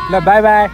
ल by by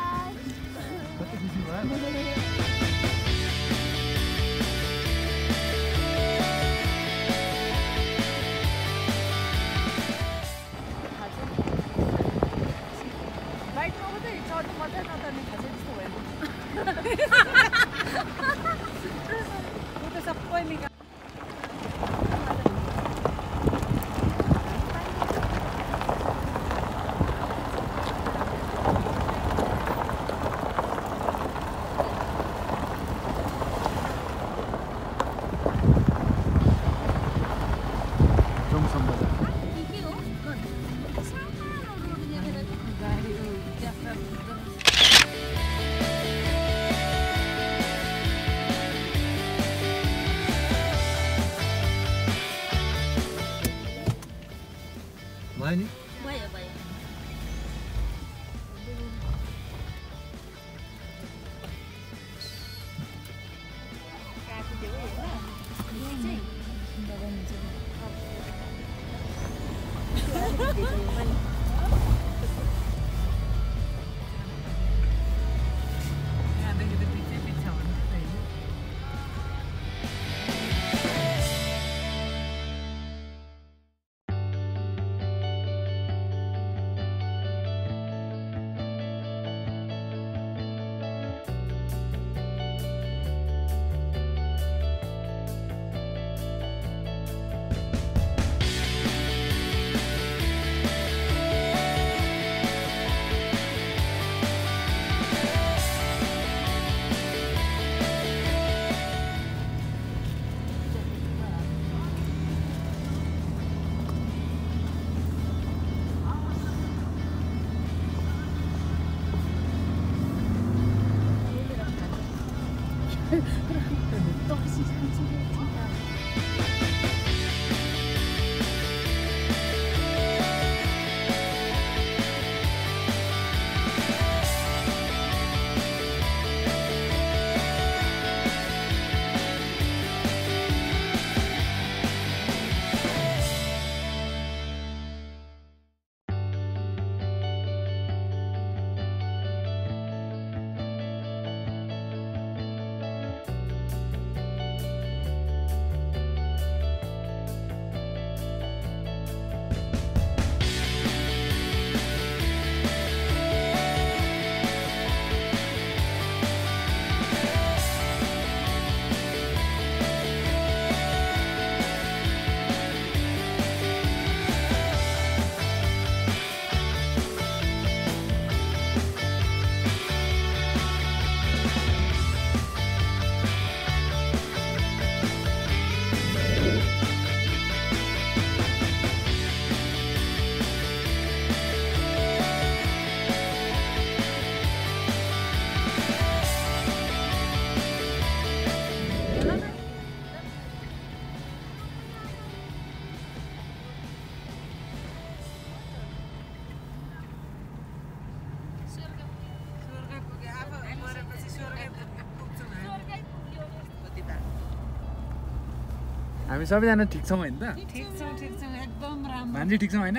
हामी सबैजना ठिक छौँ हैन त ठिक छौँ एकदम राम्रो मान्छे ठिक छौँ हैन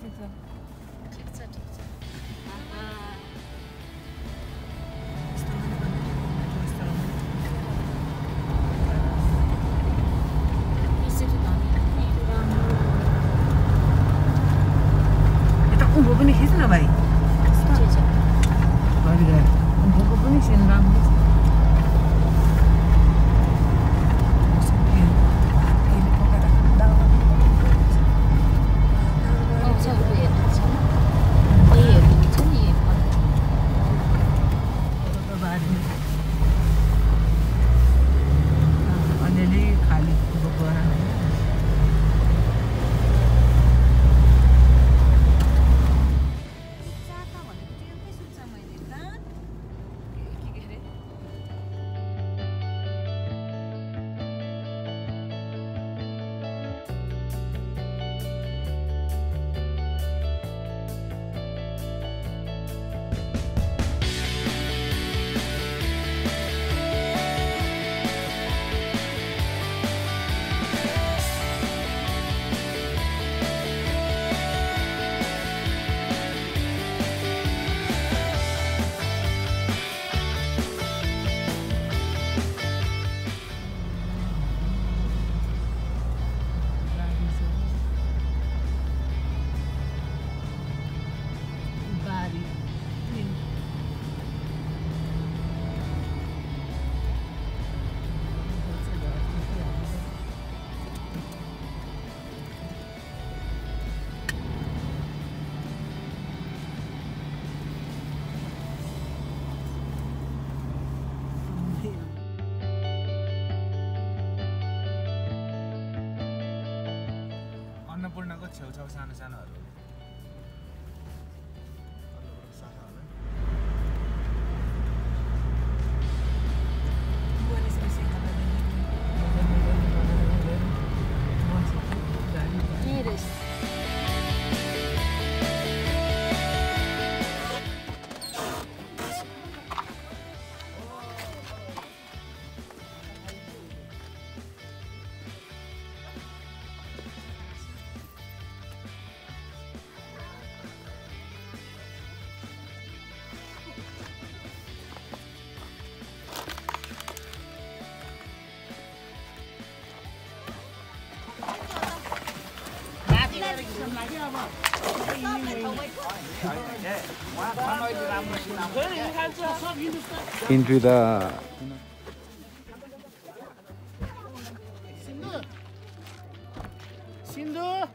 उँभो पनि खिच् न भाइ उँभोको पनि सिन राम्रो छ छेउछाउ सानो सानोहरू into the Sindhu.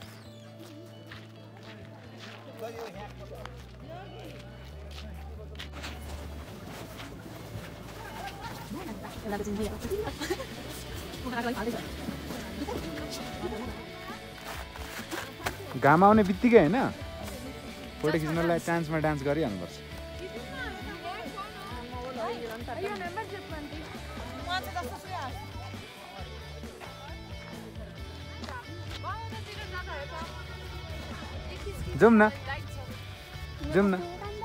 घाम आउने बित्तिकै हैन फोटो खिच्नलाई चान्समा डान्स गरिहाल्नुपर्छ जाउँ न जाउँ न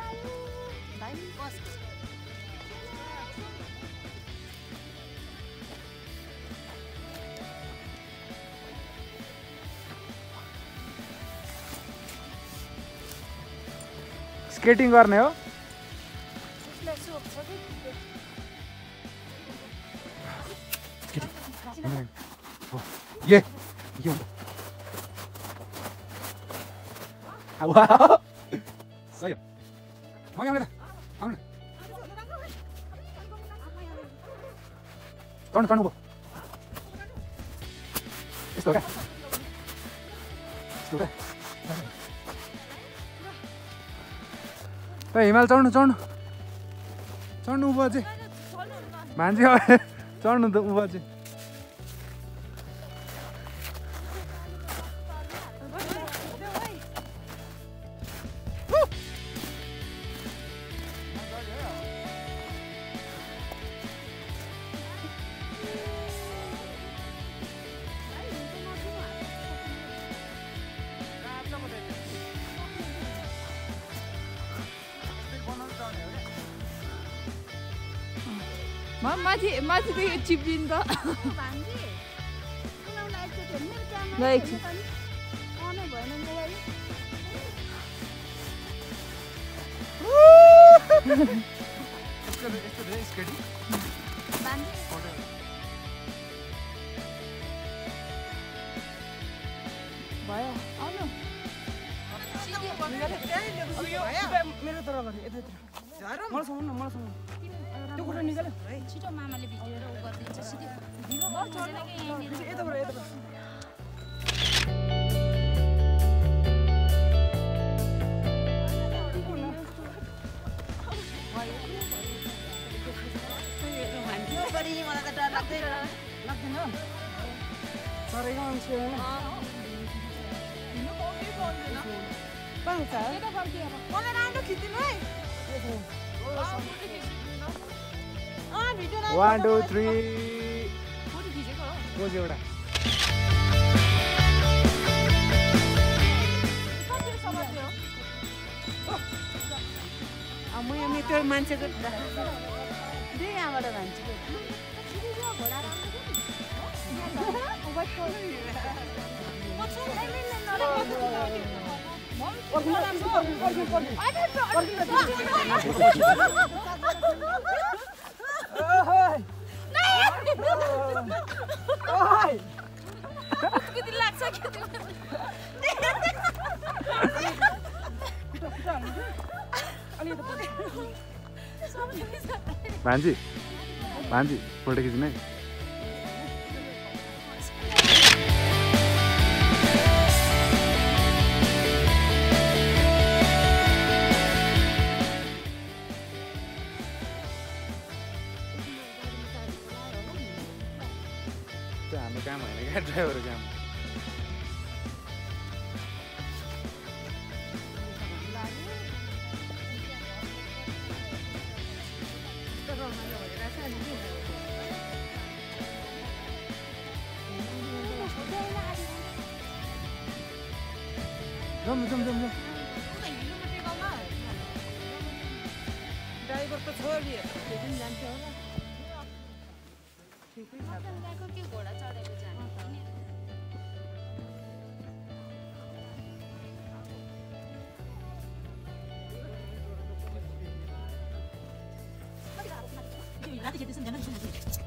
स्केटिङ गर्ने हो ये वाह सही हो आउने त आउने टर्न टर्न यस्तो क्या यस्तो क्या त हिमाल चढ्नु चढ्नु चढ्नु उँभो चाहिँ भान्जी चढ्नु त उँभो चाहिँ माथिदेखि चिप्लिन्छ ल एकछिन भयो आउनु मेरो तर मलाई समाउनु मलाई समाउनु त्यो कुरा निकाल्यो छिटो मामाले भिडियो उ गर्दिन्छ सिधै यताबाट One, two, three. पोज एउटा म त्यो मान्छेको यहाँबाट मान्छे भान्जी भान्जी फोटो खिच्ने हाम्रो काम होइन क्या ड्राइभरको काम जाउँ न जाउँ ड्राइभरको छोरी त्यहाँको के घोडा चढेर जाने पनि राति खेल्दैछन्